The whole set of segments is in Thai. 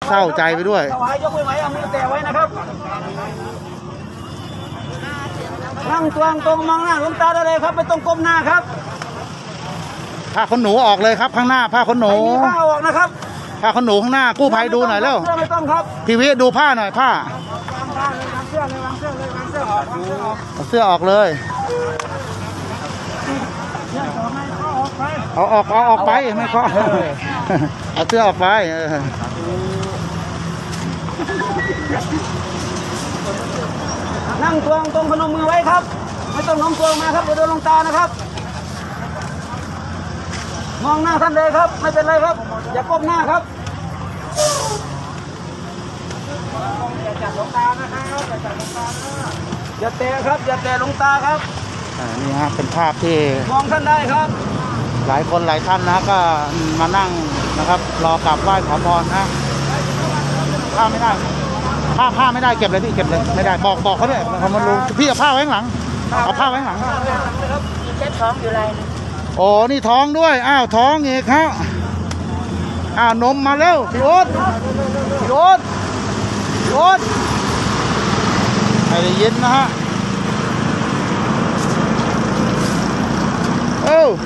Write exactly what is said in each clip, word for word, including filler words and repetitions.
เศร้าใจไปด้วยถวายยกมือไหวเอามือแตะไว้นะครับนั่งตวงตรงมองหน้าหลวงตาได้เลยครับไม่ต้องก้มหน้าครับผ้าขนหนูออกเลยครับข้างหน้าผ้าขนหนูผ้าออกนะครับผ้าขนหนูข้างหน้ากู้ภัยดูหน่อยแล้วไม่ต้องครับพี่วิดูผ้าหน่อยผ้าเสื้อเลยวางเสื้อเลยวางเสื้อออกเสื้อออกเลยเอาออกเอาออกไปไม่ก็เอาเสื้อออกไปนั่งตวงตรงพนมมือไว้ครับไม่ต้องน้มตัวมาครับเดี๋ยวโดนลงตานะครับมองหน้าท่านเลยครับไม่เป็นไรครับอย่าก้มหน้าครับอย่าจับลงตานะครับอย่าจับลงตาอย่าเตะครับอย่าเตะลงตาครับนี่ฮะเป็นภาพที่มองท่านได้ครับหลายคนหลายท่านนะก็มานั่งนะครับรอกราบไหว้ขอพรนะผ้าไม่ได้ผ้าผ้าไม่ได้เก็บเลยพี่เก็บเลยไม่ได้บอกบอกเขาด้วยเขามารู้พี่เอาผ้าไว้ข้างหลังเอาผ้าไว้ข้างหลังมีเช็ดท้องอยู่ไรโอ้นี่ท้องด้วยอ้าวท้องอีกครับอ้าวนมมาแล้วพี่โอ๊ตพี่โอ๊ตพี่โอ๊ตให้ได้ยินนะฮะเอ้า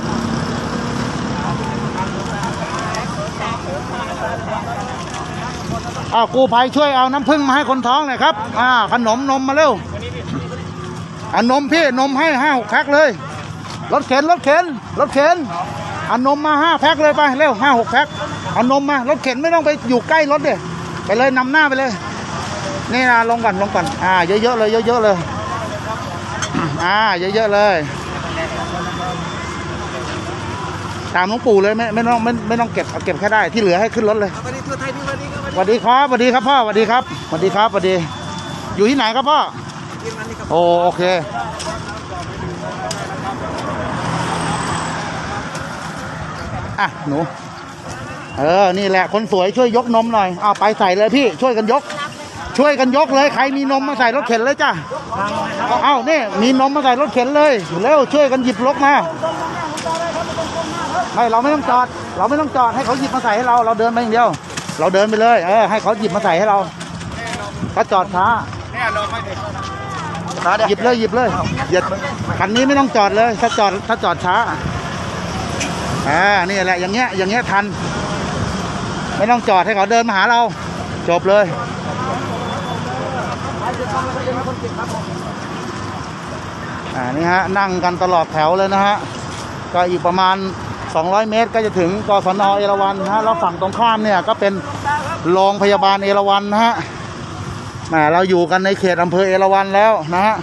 อ้าวกู้ภัยช่วยเอาน้ำผึ้งมาให้คนท้องหน่อยครับอ่าขนมนมมาเร็วอ่านมพี่นมให้ห้าหกแพ็คเลยรถเข็นรถเข็นรถเข็นเอานมมาห้าแพ็คเลยไปเร็วห้าหกแพ็คเอานมมารถเข็นไม่ต้องไปอยู่ใกล้รถเลยไปเลยนำหน้าไปเลยนี่นะลงก่อนลงก่อนอ่าเยอะๆเลยเยอะๆเลยอ่าเยอะๆเลยตามหลวงปู่เลยไม่ไม่ต้องไม่ไม่ต้องเก็บเก็บแค่ได้ที่เหลือให้ขึ้นรถเลยสวัสดีครับสวัสดีครับพ่อสวัสดีครับสวัสดีครับสวัสดีอยู่ที่ไหนครับพ่อโอโอเคอ่ะหนูเออนี่แหละคนสวยช่วยยกนมหน่อยเอาไปใส่เลยพี่ช่วยกันยกช่วยกันยกเลยใครมีนมมาใส่รถเข็นเลยจ้ะเอ้านี่มีนมมาใส่รถเข็นเลยเร็วช่วยกันหยิบรถมาไม่เราไม่ต้องจอดเราไม่ต้องจอดให้เขาหยิบมาใส่ให้เราเราเดินไปอย่างเดียวเราเดินไปเลยเออให้เขาหยิบมาใส่ให้เราถ้าจอดช้าหยิบเลยหยิบเลยหยิบคันนี้ไม่ต้องจอดเลยถ้าจอดถ้าจอดช้าอ่านี่แหละอย่างเงี้ยอย่างเงี้ยทันไม่ต้องจอดให้เขาเดินมาหาเราจบเลยอ่านี่ฮะนั่งกันตลอดแถวเลยนะฮะก็อีกประมาณสองร้อยเมตรก็จะถึงกศน.เอราวัณนะฮะแล้วฝั่งตรงข้ามเนี่ยก็เป็นโรงพยาบาลเอราวัณนะฮะแหมเราอยู่กันในเขตอำเภอเอราวัณแล้วนะฮะ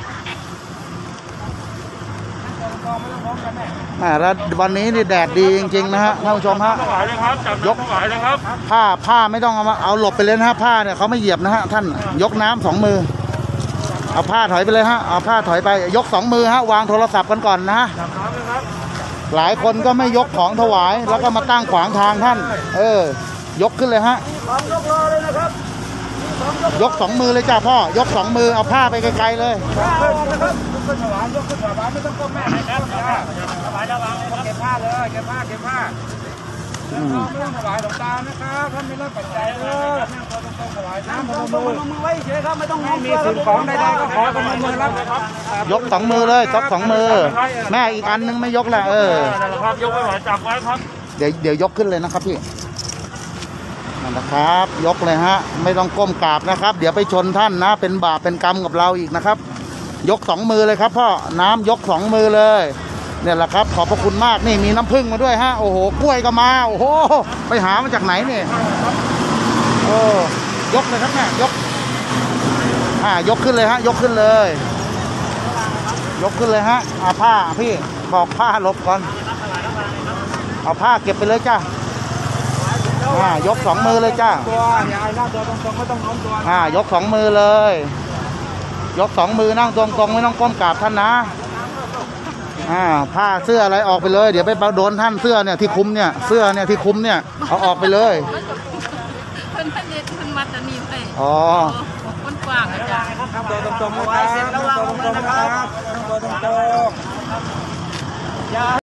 แหมแล้ววันนี้นี่แดดดีจริงๆนะฮะท่านผู้ชมฮะยกผ้าผ้าไม่ต้องเอามาเอาหลบไปเลยนะฮะผ้าเนี่ยเขาไม่เหยียบนะฮะท่านยกน้ำสองมือเอาผ้าถอยไปเลยฮะเอาผ้าถอยไปยกสองมือฮะวางโทรศัพท์กันก่อนนะฮะหลายคนก็ไม่ยกของถวายแล้วก็มาตั้งขวางทางท่านเออยกขึ้นเลยฮะยกสองมือเลยจ้าพ่อยกสองมือเอาผ้าไปไกลๆเลยยกถวายยกถวายไม่ต้องก้มแม่ให้แล้วถวายระวังเก็บผ้าเลยเก็บผ้าเก็บผ้าไม่ต้องถวายหลวงตานะครับท่านไม่รับปัจจัยเลยถวายน้ำพนมมือไว้เฉยครับไม่ต้องมีสิ่งของใดๆก็ขอพนมมือรับยกสองมือเลยยกสองมือแม่อีกอันนึงไม่ยกละเออครับยกไม่ไหวจับไว้ครับเดี๋ยวเดี๋ยวยกขึ้นเลยนะครับพี่นะครับยกเลยฮะไม่ต้องก้มกราบนะครับเดี๋ยวไปชนท่านนะเป็นบาปเป็นกรรมกับเราอีกนะครับยกสองมือเลยครับพ่อน้ำยกสองมือเลยเนี่ยแหละครับขอบพระคุณมากนี่มีน้ำผึ้งมาด้วยฮะโอ้โหกล้วยก็มาโอ้โหไปหามาจากไหนเนี่ยโอ้ยกเลยครับแม่ยกอ่ายกขึ้นเลยฮะยกขึ้นเลยยกขึ้นเลยฮะเอาผ้าพี่บอกผ้าหลบก่อนเอาผ้าเก็บไปเลยจ้าอ่ายกสองมือเลยจ้าอ่ายกสองมือเลยยกสองมือนั่งตรงๆไม่ต้องก้มกราบท่านนะอ่าผ้าเสื้ออะไรออกไปเลยเดี๋ยวไปโดนท่านเสื้อเนี่ยที่คุมเนี่ยเสื้อเนี่ยที่คุมเนี่ยเอาออกไปเลยเพิ่นเพิ่นเด็ดเพิ่นมัดจะมีไปอ๋อคนกว้างอาจารย์ครับตัวตรงๆนะครับตัวตรงๆนะครับตัวตรงๆ